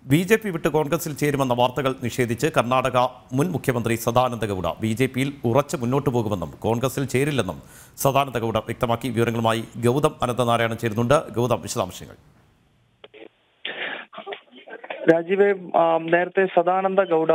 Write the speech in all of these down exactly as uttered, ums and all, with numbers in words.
B J P വിട്ട് കോൺഗ്രസിൽ ചേരുമെന്ന വാർത്തകൾ നിഷേധിച്ച് കർണാടക മുൻ മുഖ്യമന്ത്രി സദാനന്ദ ഗൗഡ ബി ജെ പിയിൽ ഉറച്ചു മുന്നോട്ട് പോകുമെന്നും കോൺഗ്രസിൽ ചേരില്ലെന്നും സദാനന്ദ ഗൗഡ വ്യക്തമാക്കി. വിവരങ്ങളുമായി ഗൗതം അനന്തനാരായണൻ ചേരുന്നുണ്ട്. ഗൗതം, വിശദാംശങ്ങൾ. രാജീവേ, നേരത്തെ Sadananda Gowda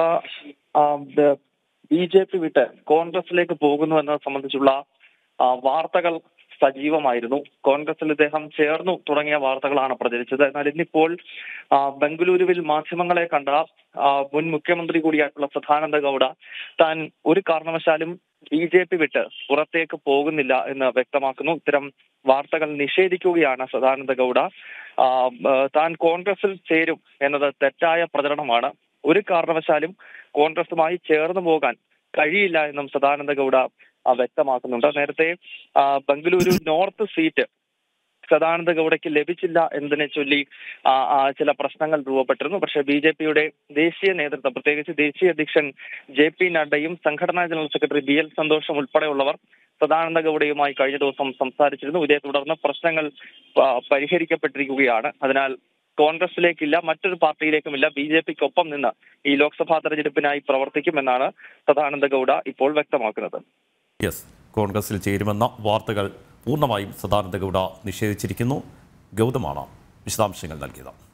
B J P വിട്ട് കോൺഗ്രസിലേക്ക് പോകുന്നു എന്നത് സംബന്ധിച്ചുള്ള വാർത്തകൾ സജീവമായിരുന്നു. കോൺഗ്രസിൽ ഇദ്ദേഹം ചേർന്നു തുടങ്ങിയ വാർത്തകളാണ് പ്രചരിച്ചത്. എന്നാൽ ഇന്നിപ്പോൾ ബംഗളൂരുവിൽ മാധ്യമങ്ങളെ കണ്ട മുൻ മുഖ്യമന്ത്രി കൂടിയായിട്ടുള്ള സദാനന്ദ ഗൗഡ താൻ ഒരു കാരണവശാലും ബി ജെ പി വിട്ട് പുറത്തേക്ക് പോകുന്നില്ല എന്ന് വ്യക്തമാക്കുന്നു. ഇത്തരം വാർത്തകൾ നിഷേധിക്കുകയാണ് സദാനന്ദ ഗൗഡ. താൻ കോൺഗ്രസിൽ ചേരും എന്നത് തെറ്റായ പ്രചരണമാണ്. ഒരു കാരണവശാലും കോൺഗ്രസുമായി ചേർന്ന് പോകാൻ കഴിയില്ല എന്നും സദാനന്ദ ഗൗഡ വ്യക്തമാക്കുന്നുണ്ട്. നേരത്തെ ബംഗളൂരു നോർത്ത് സീറ്റ് സദാനന്ദ ഗൗഡയ്ക്ക് ലഭിച്ചില്ല എന്നതിനെ ചൊല്ലി ചില പ്രശ്നങ്ങൾ രൂപപ്പെട്ടിരുന്നു. പക്ഷേ ബി ജെ പിയുടെ ദേശീയ നേതൃത്വം, പ്രത്യേകിച്ച് ദേശീയ അധ്യക്ഷൻ ജെ പി നഡ്ഡയും സംഘടനാ ജനറൽ സെക്രട്ടറി ബി എൽ സന്തോഷും ഉൾപ്പെടെയുള്ളവർ സദാനന്ദ ഗൗഡയുമായി കഴിഞ്ഞ ദിവസം സംസാരിച്ചിരുന്നു. ഇതേ തുടർന്ന് പ്രശ്നങ്ങൾ പരിഹരിക്കപ്പെട്ടിരിക്കുകയാണ്. അതിനാൽ കോൺഗ്രസിലേക്കില്ല, മറ്റൊരു പാർട്ടിയിലേക്കുമില്ല, ബി ജെ പിക്കൊപ്പം നിന്ന് ഈ ലോക്സഭാ തെരഞ്ഞെടുപ്പിനായി പ്രവർത്തിക്കുമെന്നാണ് സദാനന്ദ ഗൗഡ ഇപ്പോൾ വ്യക്തമാക്കുന്നത്. യെസ്, കോൺഗ്രസിൽ ചേരുമെന്ന വാർത്തകൾ പൂർണ്ണമായും സദാനന്ദ ഗൗഡ നിഷേധിച്ചിരിക്കുന്നു. ഗൗതമാണ് വിശദാംശങ്ങൾ നൽകിയത്.